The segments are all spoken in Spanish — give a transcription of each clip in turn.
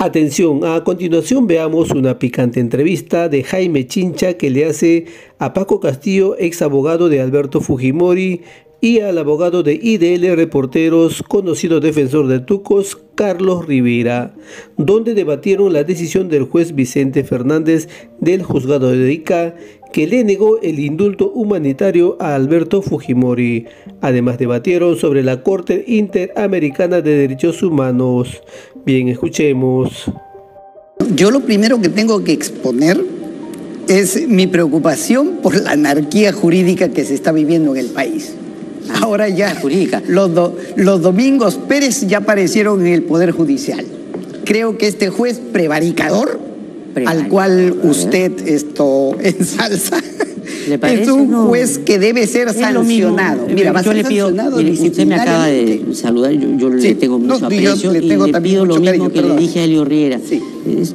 Atención, a continuación veamos una picante entrevista de Jaime Chincha que le hace a Paco Castillo, ex abogado de Alberto Fujimori, y al abogado de IDL Reporteros, conocido defensor de Tucos, Carlos Rivera, donde debatieron la decisión del juez Vicente Fernández del juzgado de Ica, que le negó el indulto humanitario a Alberto Fujimori. Además debatieron sobre la Corte Interamericana de Derechos Humanos. Bien, escuchemos. Yo lo primero que tengo que exponer es mi preocupación por la anarquía jurídica que se está viviendo en el país. Ahora ya los Domingos Pérez ya aparecieron en el Poder Judicial. Creo que este juez prevaricador, al cual usted ensalza, es un juez que debe ser sancionado. Mira, yo le pido, usted me acaba de saludar, yo le tengo mucho aprecio y le pido lo mismo que le dije a Elio Riera. Sí.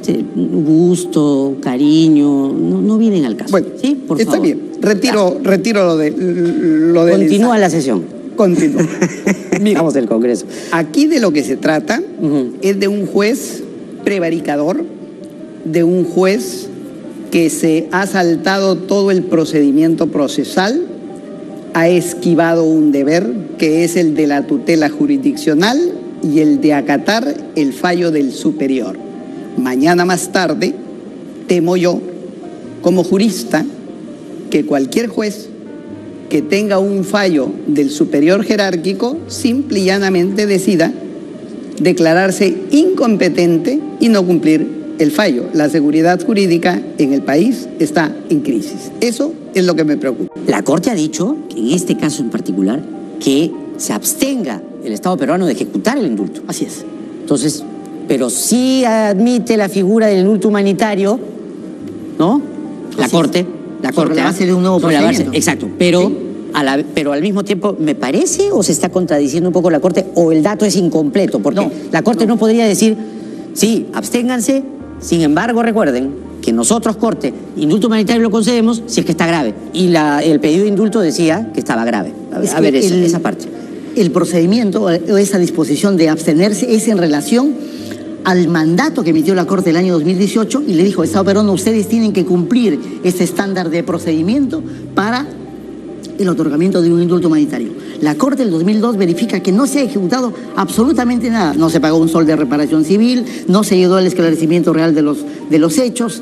Gusto, cariño, no vienen al caso. Bueno, ¿sí? Por favor. Está bien, retiro lo de Continúa la sesión. Continúa. Vamos del Congreso. Aquí de lo que se trata es de un juez prevaricador, de un juez que se ha saltado todo el procedimiento procesal, ha esquivado un deber que es el de la tutela jurisdiccional y el de acatar el fallo del superior. Mañana más tarde, temo yo, como jurista, que cualquier juez que tenga un fallo del superior jerárquico simple y llanamente decida declararse incompetente y no cumplir el fallo. La seguridad jurídica en el país está en crisis. Eso es lo que me preocupa. La Corte ha dicho, que en este caso en particular, que se abstenga el Estado peruano de ejecutar el indulto. Así es. Entonces, pero sí admite la figura del indulto humanitario, ¿no? La Corte sobre la base de un nuevo procedimiento. Exacto, pero, sí. Pero al mismo tiempo, ¿me parece o se está contradiciendo un poco la Corte o el dato es incompleto? Porque la Corte no podría decir, sí, absténganse. Sin embargo, recuerden que nosotros, Corte, indulto humanitario lo concedemos si es que está grave. Y el pedido de indulto decía que estaba grave. A ver, esa parte. El procedimiento o esa disposición de abstenerse es en relación al mandato que emitió la Corte el año 2018 y le dijo, Estado peruano, ustedes tienen que cumplir ese estándar de procedimiento para el otorgamiento de un indulto humanitario. La Corte del 2002 verifica que no se ha ejecutado absolutamente nada. No se pagó un sol de reparación civil, no se llegó al esclarecimiento real de los hechos,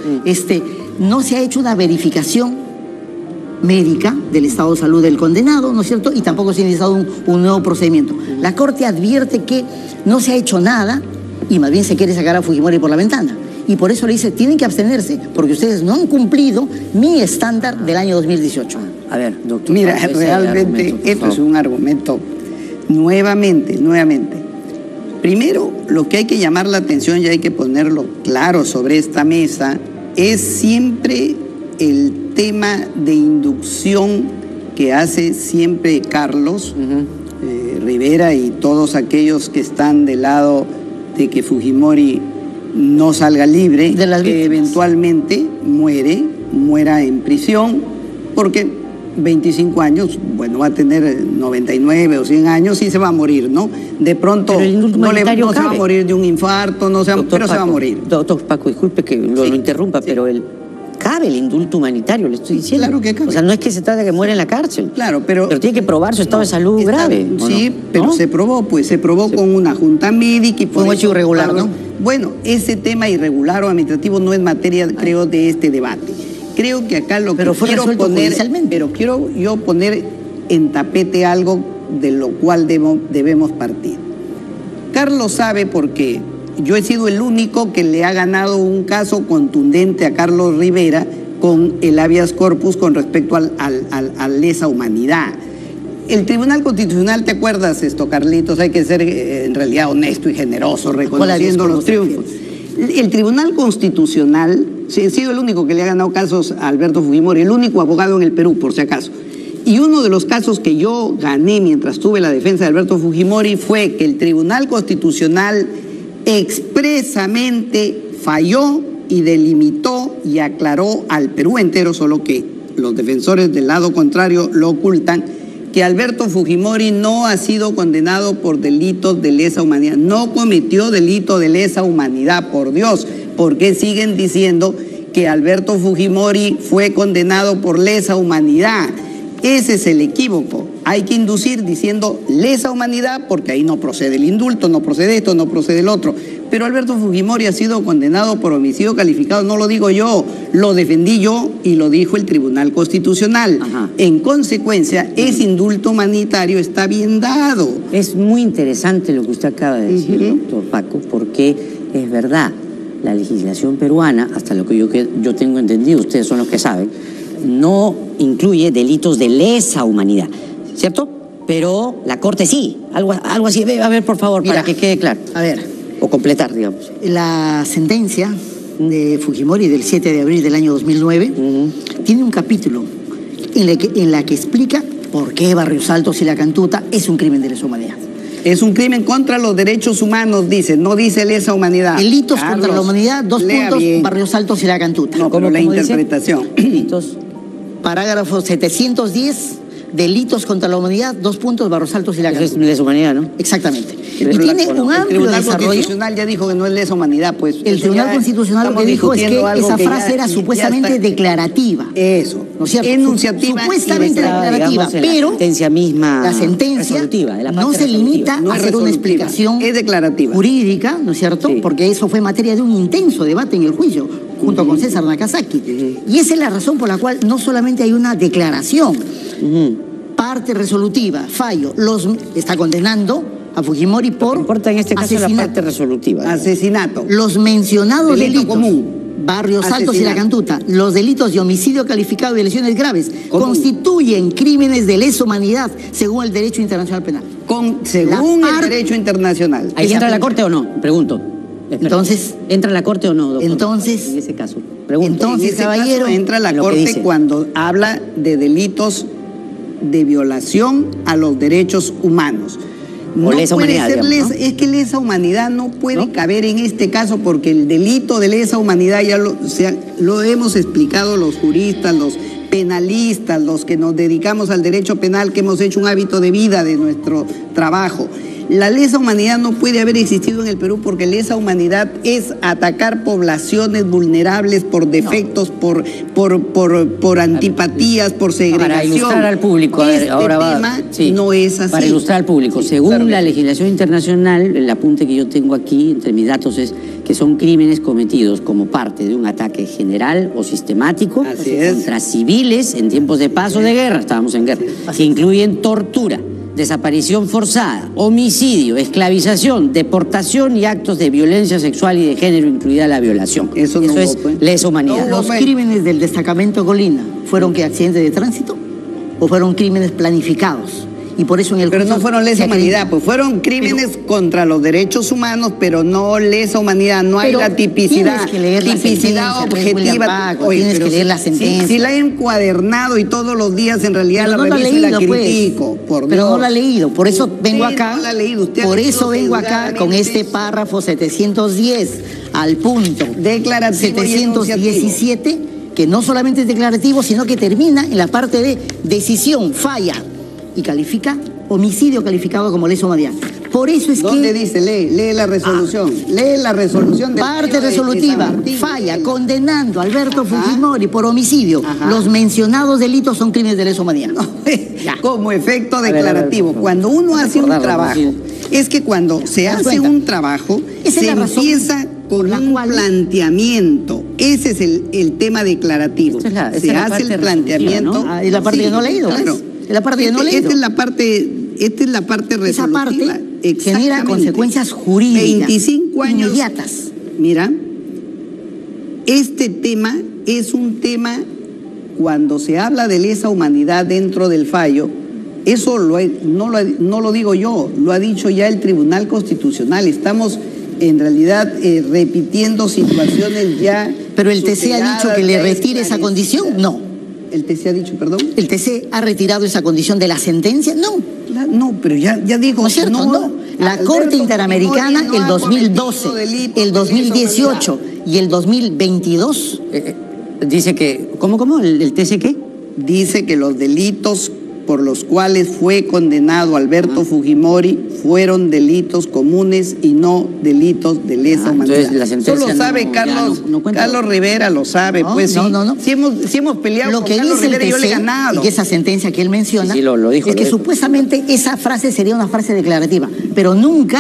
no se ha hecho una verificación médica del estado de salud del condenado, ¿no es cierto? Y tampoco se ha iniciado un nuevo procedimiento. La Corte advierte que no se ha hecho nada y más bien se quiere sacar a Fujimori por la ventana. Y por eso le dice, tienen que abstenerse, porque ustedes no han cumplido mi estándar del año 2018. A ver, doctor. Mira, realmente esto es un argumento, nuevamente. Primero, lo que hay que llamar la atención y hay que ponerlo claro sobre esta mesa es siempre el tema de inducción que hace siempre Carlos Rivera y todos aquellos que están del lado de que Fujimori no salga libre, que eventualmente muera en prisión, porque 25 años, bueno, va a tener 99 o 100 años y se va a morir, ¿no? De pronto no se va a morir de un infarto, pero se va a morir. Doctor Paco, disculpe que lo interrumpa, pero cabe el indulto humanitario, le estoy diciendo. Claro que cabe. O sea, no es que se trate de que muera en la cárcel. Claro, pero tiene que probar su estado de salud grave. Sí, pero se probó con una junta médica y fue un hecho irregular, ¿no? Bueno, ese tema irregular o administrativo no es materia, creo, de este debate. Creo que acá lo que quiero yo poner en tapete algo de lo cual debemos partir. Carlos sabe por qué. Yo he sido el único que le ha ganado un caso contundente a Carlos Rivera con el habeas corpus con respecto a lesa humanidad. El Tribunal Constitucional, ¿te acuerdas esto, Carlitos? Hay que ser en realidad honesto y generoso, reconociendo los triunfos. El Tribunal Constitucional, he sido el único que le ha ganado casos a Alberto Fujimori, el único abogado en el Perú, por si acaso. Y uno de los casos que yo gané mientras tuve la defensa de Alberto Fujimori fue que el Tribunal Constitucional expresamente falló y delimitó y aclaró al Perú entero, solo que los defensores del lado contrario lo ocultan, que Alberto Fujimori no ha sido condenado por delitos de lesa humanidad. No cometió delito de lesa humanidad, por Dios. ¿Por qué siguen diciendo que Alberto Fujimori fue condenado por lesa humanidad? Ese es el equívoco. Hay que inducir diciendo lesa humanidad porque ahí no procede el indulto, no procede esto, no procede el otro. Pero Alberto Fujimori ha sido condenado por homicidio calificado, no lo digo yo, lo defendí yo y lo dijo el Tribunal Constitucional. Ajá. En consecuencia, ese indulto humanitario está bien dado. Es muy interesante lo que usted acaba de decir, doctor Paco, porque es verdad, la legislación peruana, hasta lo que yo tengo entendido, ustedes son los que saben, no incluye delitos de lesa humanidad, ¿cierto? Pero la Corte sí, algo así. A ver, por favor, Mira, para que quede claro. A ver, O completar, digamos. la sentencia de Fujimori del 7 de abril del año 2009 tiene un capítulo en la que explica por qué Barrios Altos y La Cantuta es un crimen de lesa humanidad. Es un crimen contra los derechos humanos, dice, no dice lesa humanidad. Delitos Carlos, contra la humanidad, 2 lea puntos, bien. Barrios Altos y La Cantuta. No, pero la interpretación. Delitos. Parágrafo 710, delitos contra la humanidad, 2 puntos, Barrios Altos y La Eso es Cantuta. lesa humanidad, ¿no? Exactamente. Pero Y tiene un el amplio Tribunal desarrollo. Constitucional ya dijo que no es lesa humanidad, pues. El eso Tribunal ya Constitucional lo estamos que dijo es que discutiendo algo esa que frase ya- era ya supuestamente está- declarativa. Eso. ¿No es cierto? Enunciativa. Supuestamente y resolutiva. declarativa, digamos, en la pero sentencia misma la sentencia resolutiva, de la no parte se resolutiva. limita No a es hacer una resolutiva, explicación es declarativa. jurídica, ¿no es cierto? Sí. Porque eso fue materia de un intenso debate en el juicio, junto con César Nakazaki. Y esa es la razón por la cual no solamente hay una declaración, parte resolutiva, fallo, está condenando a Fujimori Lo que por importa en este caso es la asesinato. parte resolutiva. Asesinato. Los mencionados Delito delitos, común. Barrios Altos y Asesinato. La Cantuta, los delitos de homicidio calificado y lesiones graves, Común. constituyen crímenes de lesa humanidad según el derecho internacional penal. Según La el par- derecho internacional. ¿Ahí Esa entra la aplica. Corte o no? Pregunto. Espera. Entonces- ¿Entra la Corte o no, doctor? Entonces- En ese caso. Pregunto. Entonces, En ese caballero, caso entra la lo que Corte dice. cuando habla de delitos de violación a los derechos humanos. O lesa puede humanidad, ser digamos, ¿no? es que lesa humanidad no puede ¿No? caber en este caso porque el delito de lesa humanidad ya lo hemos explicado los juristas, los penalistas, los que nos dedicamos al derecho penal, que hemos hecho un hábito de vida de nuestro trabajo. La lesa humanidad no puede haber existido en el Perú porque lesa humanidad es atacar poblaciones vulnerables por defectos, por antipatías, por segregación. Para ilustrar al público, a ver, Este ahora va. tema Sí, no es así. Para ilustrar al público, Sí, según claro. la legislación internacional, el apunte que yo tengo aquí entre mis datos es que son crímenes cometidos como parte de un ataque general o sistemático Así es. contra civiles en tiempos de paz o de guerra, estábamos en guerra, que incluyen tortura, desaparición forzada, homicidio, esclavización, deportación y actos de violencia sexual y de género, incluida la violación. Eso no es hubo, pues. lesa humanidad. No hubo, los pues. crímenes del destacamento Colina, ¿fueron que accidentes de tránsito o fueron crímenes planificados? Y por eso en el Pero no juicio fueron se lesa acredita. humanidad, pues fueron crímenes contra los derechos humanos, pero no lesa humanidad, no hay Pero la tipicidad, tienes que leer la tipicidad sentencia, pues, William objetiva. Paco, tienes pero que leer la si- sentencia. Si la he encuadernado y todos los días en realidad Pero la no lo ha reviso y la leído, pues. critico, por Pero no Dios. lo ha leído, por eso vengo Usted acá. no la ha leído, usted ha Por leído eso vengo acá con sesgadamente este eso. párrafo 710 al punto Declarativo y 717, que no solamente es declarativo, sino que termina en la parte de decisión, falla y califica homicidio calificado como lesa humanidad. Por eso es ¿Dónde que dice? Lee la resolución. Lee la resolución del parte Pleno de resolutiva San Martín. falla condenando a Alberto Ajá. Fujimori por homicidio. Ajá. Los mencionados delitos son crímenes de lesa humanidad. Ya. Como efecto ver, declarativo. por favor. Cuando uno hace un Recordarlo, trabajo, sí. es que cuando se das hace cuenta? un trabajo, Esa es se la razón empieza por con la un cual- planteamiento. Ese es el tema declarativo. Esta es la Se hace parte el resolutiva, planteamiento. ¿no? Ah, es la parte que no he leído, Claro. pues. Es la parte que no he leído. Esta es la parte Esa resolutiva. parte genera Exactamente. consecuencias jurídicas 25 años inmediatas. Mira, este tema es un tema, cuando se habla de lesa humanidad dentro del fallo, eso no lo digo yo, lo ha dicho ya el Tribunal Constitucional. Estamos en realidad repitiendo situaciones ya. Pero el TC ha superadas, dicho que le ya retire esa esclarecidas. condición. No. ¿El TC ha dicho, perdón? ¿El TC ha retirado esa condición de la sentencia? No. No, pero ya dijo. ¿No es cierto? No. La Alberto Corte Interamericana, Fujimori no el ha 2012, cometido delitos el de 2018 y el 2022, Dice que, ¿cómo? ¿El TC qué? Dice que los delitos por los cuales fue condenado Alberto Fujimori fueron delitos comunes y no delitos de lesa humanidad. Eso lo sabe Carlos Rivera, lo sabe. Pues sí. Si hemos peleado lo con que Carlos dice Rivera, yo le he ganado. Y que esa sentencia que él menciona sí, lo dijo, es que supuestamente esa frase sería una frase declarativa, pero nunca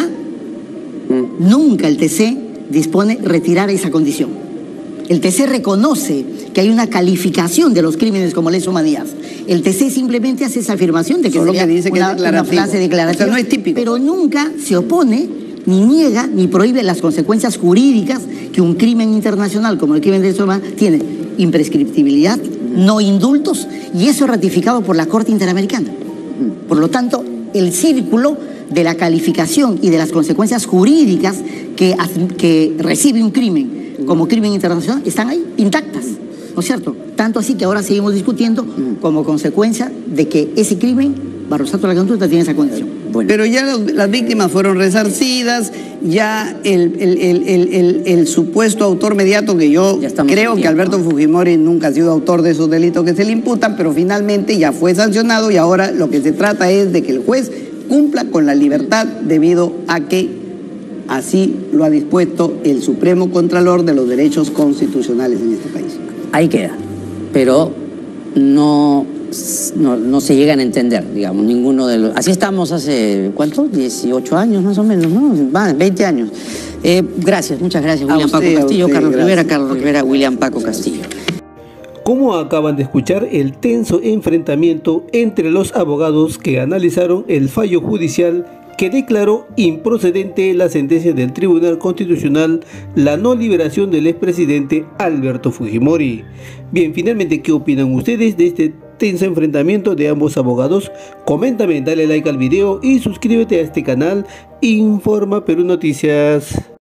el TC dispone retirar esa condición. El TC reconoce que hay una calificación de los crímenes como lesa humanidad. El TC simplemente hace esa afirmación de que sería una frase declarativa, o sea, no es típico, pero nunca se opone, ni niega, ni prohíbe las consecuencias jurídicas que un crimen internacional como el crimen de lesa humanidad tiene. Imprescriptibilidad, no indultos, y eso es ratificado por la Corte Interamericana. Por lo tanto, el círculo de la calificación y de las consecuencias jurídicas que recibe un crimen como crimen internacional están ahí intactas, ¿no es cierto? Tanto así que ahora seguimos discutiendo como consecuencia de que ese crimen, bajo el estatus de la conducta, tiene esa condición. Bueno. Pero ya las víctimas fueron resarcidas, ya el supuesto autor mediato, que yo creo que Alberto Fujimori nunca ha sido autor de esos delitos que se le imputan, pero finalmente ya fue sancionado y ahora lo que se trata es de que el juez cumpla con la libertad debido a que así lo ha dispuesto el Supremo Contralor de los Derechos Constitucionales en este país. Ahí queda, pero no se llegan a entender, digamos, ninguno de los... Así estamos hace, ¿cuánto? 18 años más o menos, ¿no? 20 años. Gracias, muchas gracias, William Paco Castillo, Carlos Rivera, William Paco Castillo. Como acaban de escuchar, el tenso enfrentamiento entre los abogados que analizaron el fallo judicial que declaró improcedente la sentencia del Tribunal Constitucional, la no liberación del expresidente Alberto Fujimori. Bien, finalmente, ¿qué opinan ustedes de este tenso enfrentamiento de ambos abogados? Coméntame, dale like al video y suscríbete a este canal Informa Perú Noticias.